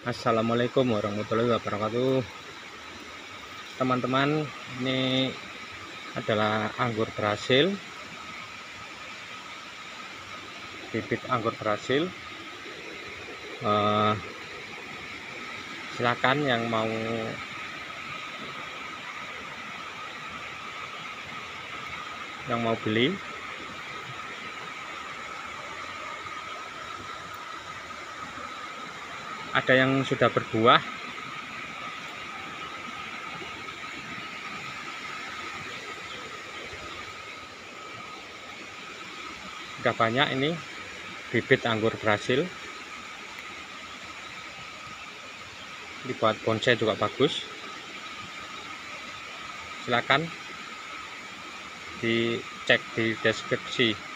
Assalamualaikum warahmatullahi wabarakatuh. Teman-teman, ini adalah anggur Brasil, bibit anggur Brasil. Silakan yang mau beli. Ada yang sudah berbuah, sudah banyak. Ini bibit anggur Brasil, dibuat bonsai juga bagus. Silakan dicek di deskripsi.